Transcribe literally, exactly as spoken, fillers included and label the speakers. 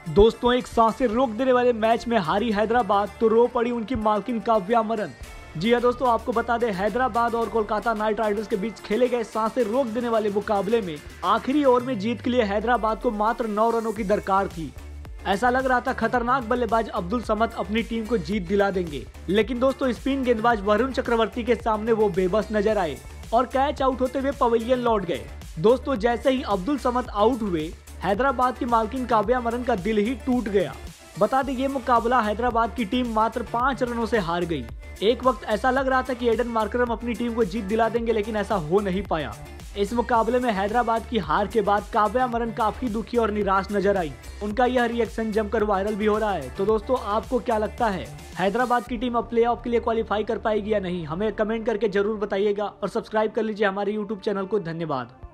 Speaker 1: दोस्तों, एक सांसें रोक देने वाले मैच में हारी हैदराबाद तो रो पड़ी उनकी मालकिन काव्या मरन। जी हां दोस्तों, आपको बता दें हैदराबाद और कोलकाता नाइट राइडर्स के बीच खेले गए सांसें रोक देने वाले मुकाबले में आखिरी ओवर में जीत के लिए हैदराबाद को मात्र नौ रनों की दरकार थी। ऐसा लग रहा था खतरनाक बल्लेबाज अब्दुल समद अपनी टीम को जीत दिला देंगे, लेकिन दोस्तों स्पिन गेंदबाज वरुण चक्रवर्ती के सामने वो बेबस नजर आए और कैच आउट होते हुए पवेलियन लौट गए। दोस्तों, जैसे ही अब्दुल समद आउट हुए, हैदराबाद की मालकिन काव्या मरन का दिल ही टूट गया। बता दें ये मुकाबला हैदराबाद की टीम मात्र पाँच रनों से हार गई। एक वक्त ऐसा लग रहा था कि एडन मार्करम अपनी टीम को जीत दिला देंगे, लेकिन ऐसा हो नहीं पाया। इस मुकाबले में हैदराबाद की हार के बाद काव्या मरन काफी दुखी और निराश नजर आई। उनका यह रिएक्शन जमकर वायरल भी हो रहा है। तो दोस्तों, आपको क्या लगता है, हैदराबाद की टीम अब प्लेऑफ के लिए क्वालिफाई कर पाएगी या नहीं? हमें कमेंट करके जरूर बताइएगा और सब्सक्राइब कर लीजिए हमारे यूट्यूब चैनल को। धन्यवाद।